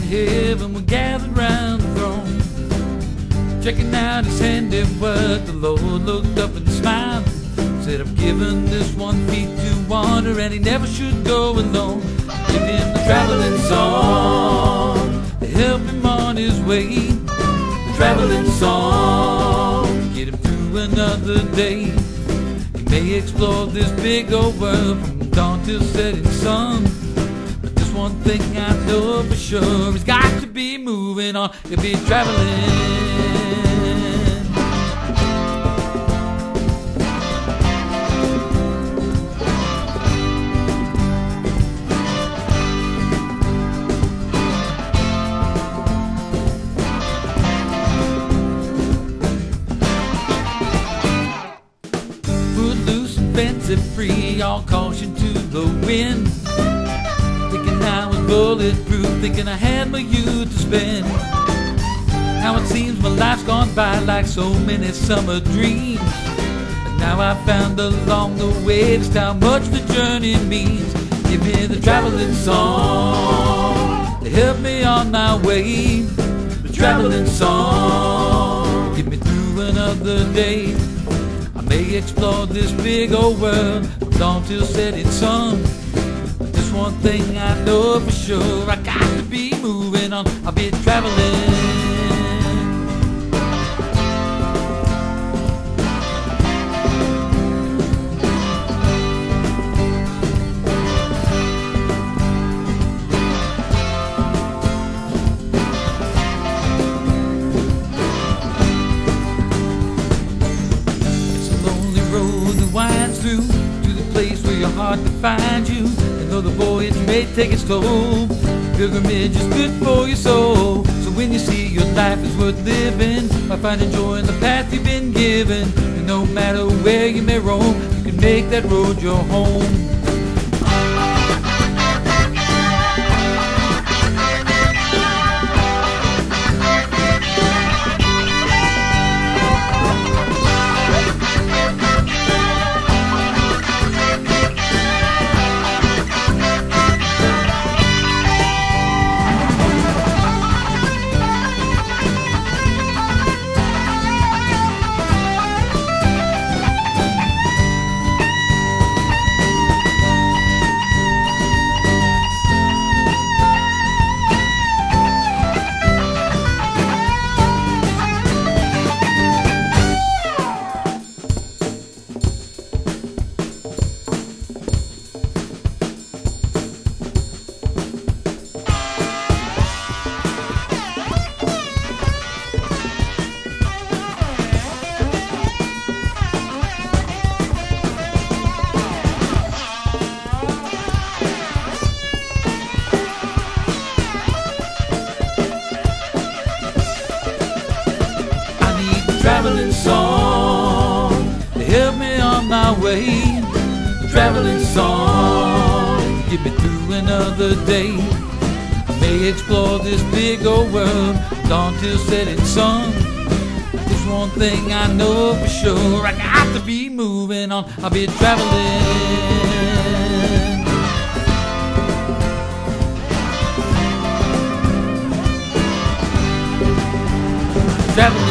heaven were gathered round the throne, checking out his handiwork. The Lord looked up and smiled, said, I've given this one feet to wander, and he never should go alone. Give him the traveling song to help him on his way. The traveling song, get him through another day. He may explore this big old world from dawn till setting sun, but there's one thing I know for sure, he's got to be moving on. He'll be traveling. Fancy free, all caution to the wind. Thinking I was bulletproof, thinking I had my youth to spend. Now it seems my life's gone by like so many summer dreams, but now I found along the way just how much the journey means. Give me the traveling song to help me on my way. The traveling song, get me through another day. I may explore this big old world from dawn till setting sun, but there's one thing I know for sure, I got to be moving on. I'll be traveling. Through to the place where your heart can find you, and though the voyage may take its toll, pilgrimage is good for your soul. So when you see your life is worth living, by finding joy in the path you've been given, and no matter where you may roam, you can make that road your home. Traveling song to help me on my way. The traveling song, get me through another day. I may explore this big old world dawn till setting sun. There's one thing I know for sure, I got to be moving on. I'll be traveling. Traveling.